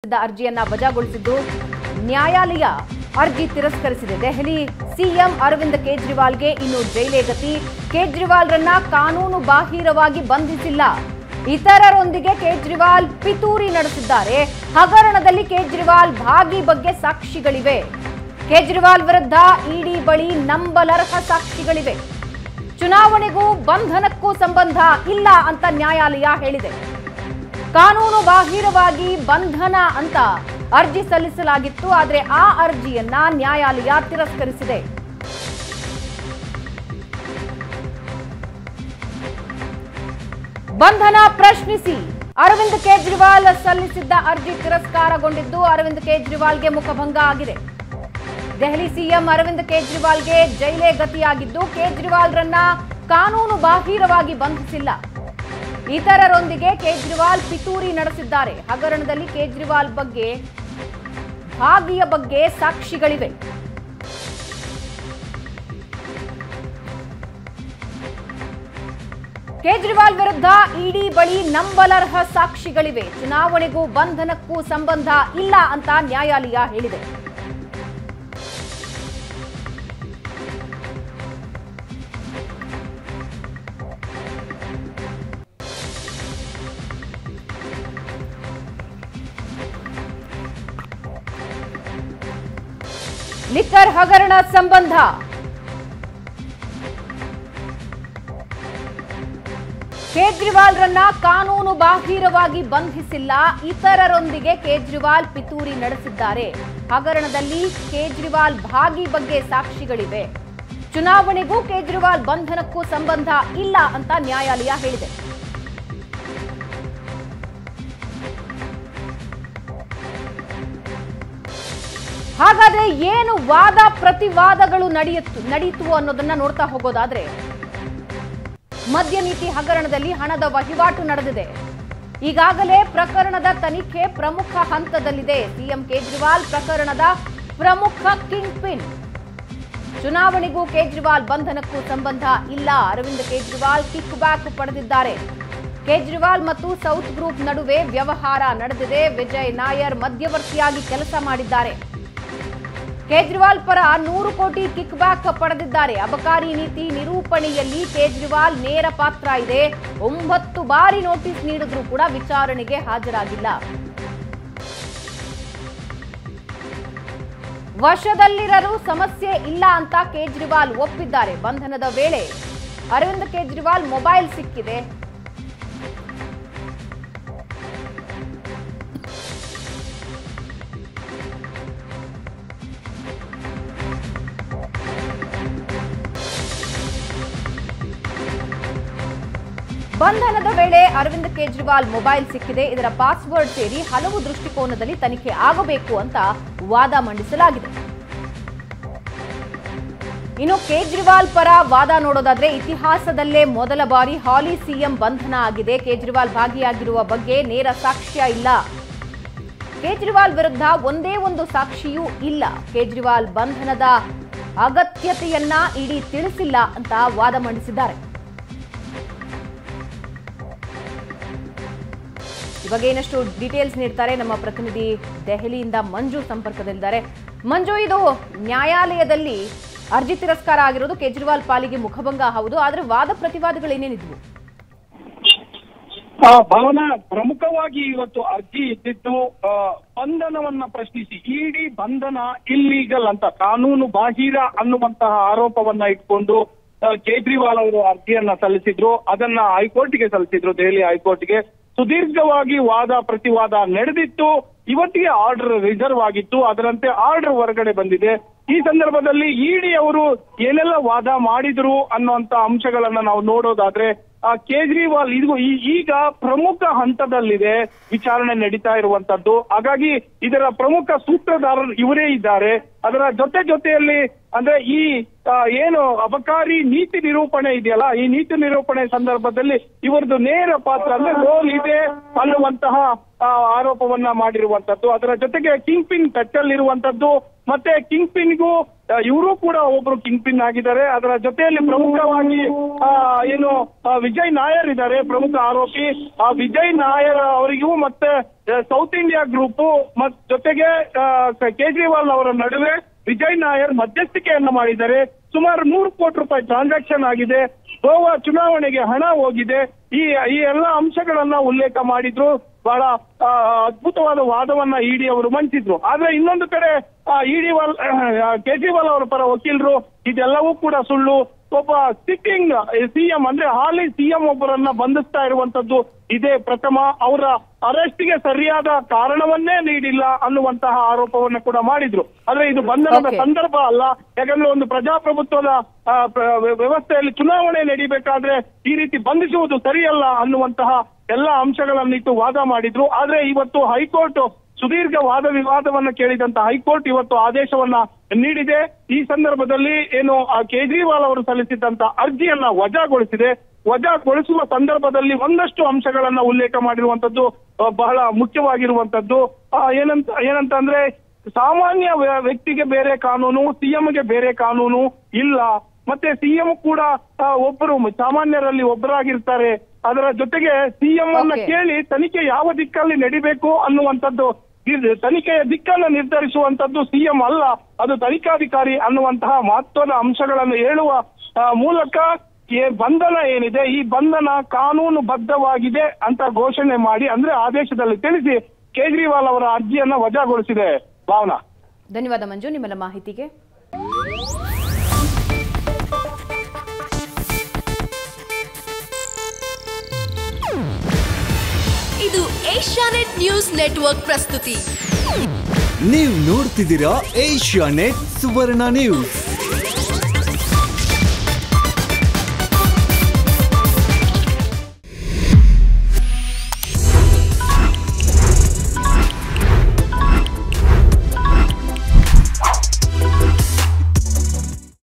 ಅರ್ಜಿಯನ್ನ ವಜಾಗೊಳಿಸಿದ್ದು ನ್ಯಾಯಾಲಯ ಅರ್ಜಿ ತಿರಸ್ಕರಿಸಿದೆ. ದೆಹಲಿ ಸಿಎಂ ಅರವಿಂದ್ ಕೇಜ್ರಿವಾಲ್ಗೆ ಇನ್ನು ಜೈಲೇ ಗತಿ. ಕೇಜ್ರಿವಾಲ್ರನ್ನ ಕಾನೂನು ಬಾಹಿರವಾಗಿ ಬಂಧಿಸಿಲ್ಲ. ಇತರರೊಂದಿಗೆ ಕೇಜ್ರಿವಾಲ್ ಪಿತೂರಿ ನಡೆಸಿದ್ದಾರೆ. ಹಗರಣದಲ್ಲಿ ಕೇಜ್ರಿವಾಲ್ ಭಾಗಿ ಬಗ್ಗೆ ಸಾಕ್ಷಿಗಳಿವೆ. ಕೇಜ್ರಿವಾಲ್ ವಿರುದ್ಧ ಇಡಿ ಬಳಿ ನಂಬಲರ್ಹ ಸಾಕ್ಷಿಗಳಿವೆ. ಚುನಾವಣೆಗೂ ಬಂಧನಕ್ಕೂ ಸಂಬಂಧ ಇಲ್ಲ ಅಂತ ನ್ಯಾಯಾಲಯ ಹೇಳಿದೆ. ಕಾನೂನು ಬಾಹಿರವಾಗಿ ಬಂಧನ ಅಂತ ಅರ್ಜಿ ಸಲ್ಲಿಸಲಾಗಿತ್ತು. ಆದರೆ ಆ ಅರ್ಜಿಯನ್ನ ನ್ಯಾಯಾಲಯ ತಿರಸ್ಕರಿಸಿದೆ. ಬಂಧನ ಪ್ರಶ್ನಿಸಿ ಅರವಿಂದ್ ಕೇಜ್ರಿವಾಲ್ ಸಲ್ಲಿಸಿದ್ದ ಅರ್ಜಿ ತಿರಸ್ಕಾರಗೊಂಡಿದ್ದು ಅರವಿಂದ್ ಕೇಜ್ರಿವಾಲ್ಗೆ ಮುಖಭಂಗ ಆಗಿದೆ. ದೆಹಲಿ ಸಿಎಂ ಅರವಿಂದ್ ಕೇಜ್ರಿವಾಲ್ಗೆ ಜೈಲೇ ಗತಿಯಾಗಿದ್ದು ಕೇಜ್ರಿವಾಲ್ರನ್ನ ಕಾನೂನು ಬಾಹಿರವಾಗಿ ಬಂಧಿಸಿಲ್ಲ. ಇತರರೊಂದಿಗೆ ಕೇಜ್ರಿವಾಲ್ ಪಿತೂರಿ ನಡೆಸಿದ್ದಾರೆ. ಹಗರಣದಲ್ಲಿ ಕೇಜ್ರಿವಾಲ್ ಬಗ್ಗೆ ಭಾಗಿಯ ಬಗ್ಗೆ ಸಾಕ್ಷಿಗಳಿವೆ. ಕೇಜ್ರಿವಾಲ್ ವಿರುದ್ಧ ಇಡಿ ಬಳಿ ನಂಬಲರ್ಹ ಸಾಕ್ಷಿಗಳಿವೆ. ಚುನಾವಣೆಗೂ ಬಂಧನಕ್ಕೂ ಸಂಬಂಧ ಇಲ್ಲ ಅಂತ ನ್ಯಾಯಾಲಯ ಹೇಳಿದೆ. ಲಿಕ್ಕರ್ ಹಗರಣ ಸಂಬಂಧ ಕೇಜ್ರಿವಾಲ್ರನ್ನ ಕಾನೂನು ಬಾಹಿರವಾಗಿ ಬಂಧಿಸಿಲ್ಲ. ಇತರರೊಂದಿಗೆ ಕೇಜ್ರಿವಾಲ್ ಪಿತೂರಿ ನಡೆಸಿದ್ದಾರೆ. ಹಗರಣದಲ್ಲಿ ಕೇಜ್ರಿವಾಲ್ ಭಾಗಿ ಬಗ್ಗೆ ಸಾಕ್ಷಿಗಳಿವೆ. ಚುನಾವಣೆಗೂ ಕೇಜ್ರಿವಾಲ್ ಬಂಧನಕ್ಕೂ ಸಂಬಂಧ ಇಲ್ಲ ಅಂತ ನ್ಯಾಯಾಲಯ ಹೇಳಿದೆ. ಹಾಗಾದ್ರೆ ಏನು ವಾದ ಪ್ರತಿವಾದಗಳು ನಡೆಯಿತು ಅನ್ನೋದನ್ನ ನೋಡ್ತಾ ಹೋಗೋದಾದ್ರೆ ಮದ್ಯ ನೀತಿ ಹಗರಣದಲ್ಲಿ ಹಣದ ವಹಿವಾಟು ನಡೆದಿದೆ. ಈಗಾಗಲೇ ಪ್ರಕರಣದ ತನಿಖೆ ಪ್ರಮುಖ ಹಂತದಲ್ಲಿದೆ. ಸಿಎಂ ಕೇಜ್ರಿವಾಲ್ ಪ್ರಕರಣದ ಪ್ರಮುಖ ಕಿಂಗ್ ಪಿನ್. ಚುನಾವಣೆಗೂ ಕೇಜ್ರಿವಾಲ್ ಬಂಧನಕ್ಕೂ ಸಂಬಂಧ ಇಲ್ಲ. ಅರವಿಂದ್ ಕೇಜ್ರಿವಾಲ್ ಕಿಕ್ ಬ್ಯಾಕ್ ಪಡೆದಿದ್ದಾರೆ. ಕೇಜ್ರಿವಾಲ್ ಮತ್ತು ಸೌತ್ ಗ್ರೂಪ್ ನಡುವೆ ವ್ಯವಹಾರ ನಡೆದಿದೆ. ವಿಜಯ್ ನಾಯರ್ ಮಧ್ಯವರ್ತಿಯಾಗಿ ಕೆಲಸ ಮಾಡಿದ್ದಾರೆ. ಕೇಜ್ರಿವಾಲ್ ಪರ 100 ಕೋಟಿ ಕಿಕ್ ಬ್ಯಾಕ್ ಪಡೆದಿದ್ದಾರೆ. ಅಬಕಾರಿ ನೀತಿ ನಿರೂಪಣೆಯಲ್ಲಿ ಕೇಜ್ರಿವಾಲ್ ನೇರ ಪಾತ್ರ ಇದೆ. 9 ಬಾರಿ ನೋಟಿಸ್ ನೀಡಿದ್ರೂ ಕೂಡ ವಿಚಾರಣೆಗೆ ಹಾಜರಾಗಿಲ್ಲ. ವಶದಲ್ಲಿರಲು ಸಮಸ್ಯೆ ಇಲ್ಲ ಅಂತ ಕೇಜ್ರಿವಾಲ್ ಒಪ್ಪಿದ್ದಾರೆ. ಬಂಧನದ ವೇಳೆ ಅರವಿಂದ್ ಕೇಜ್ರಿವಾಲ್ ಮೊಬೈಲ್ ಸಿಕ್ಕಿದೆ. ಬಂಧನದ ವೇಳೆ ಅರವಿಂದ್ ಕೇಜ್ರಿವಾಲ್ ಮೊಬೈಲ್ ಸಿಕ್ಕಿದೆ. ಇದರ ಪಾಸ್ವರ್ಡ್ ಸೇರಿ ಹಲವು ದೃಷ್ಟಿಕೋನದಲ್ಲಿ ತನಿಖೆ ಆಗಬೇಕು ಅಂತ ವಾದ ಮಂಡಿಸಲಾಗಿದೆ. ಇನ್ನು ಕೇಜ್ರಿವಾಲ್ ಪರ ವಾದ ನೋಡೋದಾದ್ರೆ ಇತಿಹಾಸದಲ್ಲೇ ಮೊದಲ ಬಾರಿ ಹಾಲಿ ಸಿಎಂ ಬಂಧನ ಆಗಿದೆ. ಕೇಜ್ರಿವಾಲ್ ಭಾಗಿಯಾಗಿರುವ ಬಗ್ಗೆ ನೇರ ಸಾಕ್ಷ್ಯ ಇಲ್ಲ. ಕೇಜ್ರಿವಾಲ್ ವಿರುದ್ಧ ಒಂದೇ ಒಂದು ಸಾಕ್ಷಿಯೂ ಇಲ್ಲ. ಕೇಜ್ರಿವಾಲ್ ಬಂಧನದ ಅಗತ್ಯತೆಯನ್ನ ಇಡಿ ತಿಳಿಸಿಲ್ಲ ಅಂತ ವಾದ ಮಂಡಿಸಿದ್ದಾರೆ. ಇವಾಗ ಏನಷ್ಟು ಡೀಟೇಲ್ಸ್ ನೀಡ್ತಾರೆ ನಮ್ಮ ಪ್ರತಿನಿಧಿ ದೆಹಲಿಯಿಂದ ಮಂಜು ಸಂಪರ್ಕದಲ್ಲಿದ್ದಾರೆ. ಮಂಜು, ಇದು ನ್ಯಾಯಾಲಯದಲ್ಲಿ ಅರ್ಜಿ ತಿರಸ್ಕಾರ ಆಗಿರೋದು ಕೇಜ್ರಿವಾಲ್ ಪಾಲಿಗೆ ಮುಖಭಂಗ ಹೌದು, ಆದ್ರೆ ವಾದ ಪ್ರತಿವಾದಗಳೇನೇನಿದ್ವು? ಭಾವನಾ, ಪ್ರಮುಖವಾಗಿ ಇವತ್ತು ಅರ್ಜಿ ಇದ್ದಿದ್ದು ಬಂಧನವನ್ನ ಪ್ರಶ್ನಿಸಿ. ಇಡಿ ಬಂಧನ ಇಲ್ಲೀಗಲ್ ಅಂತ ಕಾನೂನು ಬಾಹಿರ ಅನ್ನುವಂತಹ ಆರೋಪವನ್ನ ಇಟ್ಕೊಂಡು ಕೇಜ್ರಿವಾಲ್ ಅವರು ಅರ್ಜಿಯನ್ನ ಸಲ್ಲಿಸಿದ್ರು. ಅದನ್ನ ಹೈಕೋರ್ಟ್ಗೆ ಸಲ್ಲಿಸಿದ್ರು, ದೆಹಲಿ ಹೈಕೋರ್ಟ್ಗೆ. ಸುದೀರ್ಘವಾಗಿ ವಾದ ಪ್ರತಿವಾದ ನಡೆದಿತ್ತು. ಇವತ್ತಿಗೆ ಆರ್ಡರ್ ರಿಸರ್ವ್ ಆಗಿತ್ತು. ಅದರಂತೆ ಆರ್ಡರ್ ಹೊರಗಡೆ ಬಂದಿದೆ. ಈ ಸಂದರ್ಭದಲ್ಲಿ ಇಡಿ ಅವರು ಏನೆಲ್ಲ ವಾದ ಮಾಡಿದ್ರು ಅನ್ನುವಂತ ಅಂಶಗಳನ್ನ ನಾವು ನೋಡೋದಾದ್ರೆ ಕೇಜ್ರಿವಾಲ್ ಇದು ಈಗ ಪ್ರಮುಖ ಹಂತದಲ್ಲಿದೆ ವಿಚಾರಣೆ ನಡೀತಾ ಇರುವಂತದ್ದು. ಹಾಗಾಗಿ ಇದರ ಪ್ರಮುಖ ಸೂತ್ರಧಾರರು ಇವರೇ ಇದ್ದಾರೆ. ಅದರ ಜೊತೆಯಲ್ಲಿ ಅಂದ್ರೆ ಈ ಏನು ಅಬಕಾರಿ ನೀತಿ ನಿರೂಪಣೆ ಇದೆಯಲ್ಲ, ಈ ನೀತಿ ನಿರೂಪಣೆ ಸಂದರ್ಭದಲ್ಲಿ ಇವರದು ನೇರ ಪಾತ್ರ ಅಂದ್ರೆ ರೋಲ್ ಇದೆ ಅನ್ನುವಂತಹ ಆರೋಪವನ್ನ ಮಾಡಿರುವಂತದ್ದು. ಅದರ ಜೊತೆಗೆ ಕಿಂಗ್ ಪಿನ್ ಟಚ್ ಅಲ್ಲಿ ಇರುವಂತದ್ದು, ಮತ್ತೆ ಕಿಂಗ್ ಪಿನ್ಗೂ ಇವರು ಕೂಡ ಒಬ್ರು ಕಿಂಗ್ ಪಿನ್ ಆಗಿದ್ದಾರೆ. ಅದರ ಜೊತೆಯಲ್ಲಿ ಪ್ರಮುಖವಾಗಿ ಏನು ವಿಜಯ್ ನಾಯರ್ ಇದ್ದಾರೆ ಪ್ರಮುಖ ಆರೋಪಿ. ಆ ವಿಜಯ್ ನಾಯರ್ ಅವರಿಗೂ ಮತ್ತೆ ಸೌತ್ ಇಂಡಿಯಾ ಗ್ರೂಪ್ ಜೊತೆಗೆ ಕೇಜ್ರಿವಾಲ್ ಅವರ ನಡುವೆ ವಿಜಯ್ ನಾಯರ್ ಮಧ್ಯಸ್ಥಿಕೆಯನ್ನ ಮಾಡಿದ್ದಾರೆ. ಸುಮಾರು 100 ಕೋಟಿ ರೂಪಾಯಿ ಟ್ರಾನ್ಸಾಕ್ಷನ್ ಆಗಿದೆ, ಗೋವಾ ಚುನಾವಣೆಗೆ ಹಣ ಹೋಗಿದೆ. ಈ ಎಲ್ಲ ಅಂಶಗಳನ್ನ ಉಲ್ಲೇಖ ಮಾಡಿದ್ರು. ಬಹಳ ಅದ್ಭುತವಾದ ವಾದವನ್ನ ಇಡಿ ಅವರು ಮಂಡಿಸಿದ್ರು. ಆದ್ರೆ ಇನ್ನೊಂದು ಕಡೆ ಕೇಜ್ರಿವಾಲ್ ಅವರ ಪರ ವಕೀಲರು ಇದೆಲ್ಲವೂ ಕೂಡ ಸುಳ್ಳು, ಒಬ್ಬ ಸಿಟ್ಟಿಂಗ್ ಸಿಎಂ ಅಂದ್ರೆ ಹಾಲಿ ಸಿಎಂ ಒಬ್ಬರನ್ನ ಬಂಧಿಸ್ತಾ ಇರುವಂತದ್ದು ಇದೇ ಪ್ರಥಮ, ಅವರ ಅರೆಸ್ಟ್ಗೆ ಸರಿಯಾದ ಕಾರಣವನ್ನೇ ನೀಡಿಲ್ಲ ಅನ್ನುವಂತಹ ಆರೋಪವನ್ನು ಕೂಡ ಮಾಡಿದ್ರು. ಆದ್ರೆ ಇದು ಬಂಧನದ ಸಂದರ್ಭ ಅಲ್ಲ, ಯಾಕಂದ್ರೆ ಒಂದು ಪ್ರಜಾಪ್ರಭುತ್ವದ ವ್ಯವಸ್ಥೆಯಲ್ಲಿ ಚುನಾವಣೆ ನಡೀಬೇಕಾದ್ರೆ ಈ ರೀತಿ ಬಂಧಿಸುವುದು ಸರಿಯಲ್ಲ ಅನ್ನುವಂತಹ ಎಲ್ಲ ಅಂಶಗಳನ್ನಿಟ್ಟು ವಾದ ಮಾಡಿದ್ರು. ಆದ್ರೆ ಇವತ್ತು ಹೈಕೋರ್ಟ್ ಸುದೀರ್ಘ ವಾದ ವಿವಾದವನ್ನ ಕೇಳಿದಂತ ಹೈಕೋರ್ಟ್ ಇವತ್ತು ಆದೇಶವನ್ನ ನೀಡಿದೆ. ಈ ಸಂದರ್ಭದಲ್ಲಿ ಏನು ಕೇಜ್ರಿವಾಲ್ ಅವರು ಸಲ್ಲಿಸಿದಂತ ಅರ್ಜಿಯನ್ನ ವಜಾಗೊಳಿಸಿದೆ. ವಜಾಗೊಳಿಸುವ ಸಂದರ್ಭದಲ್ಲಿ ಒಂದಷ್ಟು ಅಂಶಗಳನ್ನ ಉಲ್ಲೇಖ ಮಾಡಿರುವಂತದ್ದು ಬಹಳ ಮುಖ್ಯವಾಗಿರುವಂತದ್ದು. ಏನಂತಂದ್ರೆ ಸಾಮಾನ್ಯ ವ್ಯಕ್ತಿಗೆ ಬೇರೆ ಕಾನೂನು, ಸಿಎಂಗೆ ಬೇರೆ ಕಾನೂನು ಇಲ್ಲ. ಮತ್ತೆ ಸಿಎಂ ಕೂಡ ಒಬ್ಬರು ಸಾಮಾನ್ಯರಲ್ಲಿ ಒಬ್ಬರಾಗಿರ್ತಾರೆ. ಅದರ ಜೊತೆಗೆ ಸಿಎಂ ಅನ್ನ ಕೇಳಿ ತನಿಖೆ ಯಾವ ದಿಕ್ಕಲ್ಲಿ ನಡಿಬೇಕು ಅನ್ನುವಂಥದ್ದು, ತನಿಖೆಯ ದಿಕ್ಕನ್ನು ನಿರ್ಧರಿಸುವಂತದ್ದು ಸಿಎಂ ಅಲ್ಲ, ಅದು ತನಿಖಾಧಿಕಾರಿ ಅನ್ನುವಂತಹ ಮಹತ್ವದ ಅಂಶಗಳನ್ನು ಹೇಳುವ ಮೂಲಕ ಬಂಧನ ಏನಿದೆ ಈ ಬಂಧನ ಕಾನೂನು ಬದ್ಧವಾಗಿದೆ ಅಂತ ಘೋಷಣೆ ಮಾಡಿ, ಅಂದ್ರೆ ಆದೇಶದಲ್ಲಿ ತಿಳಿಸಿ ಕೇಜ್ರಿವಾಲ್ ಅವರ ಅರ್ಜಿಯನ್ನ ವಜಾಗೊಳಿಸಿದೆ. ಭಾವನಾ, ಧನ್ಯವಾದ ಮಂಜು ನಿಮ್ಮೆಲ್ಲ ಮಾಹಿತಿಗೆ. ಇದು ಏಷ್ಯಾನೆಟ್ ನ್ಯೂಸ್ ನೆಟ್ವರ್ಕ್ ಪ್ರಸ್ತುತಿ. ನೀವು ನೋಡ್ತಿದ್ದೀರಾ ಏಷ್ಯಾನೆಟ್ ಸುವರ್ಣ ನ್ಯೂಸ್.